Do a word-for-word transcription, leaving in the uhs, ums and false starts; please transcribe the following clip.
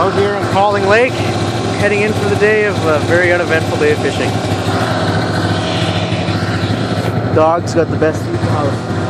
Out here on Calling Lake, heading in for the day of a very uneventful day of fishing. Dog's got the best seat in the house.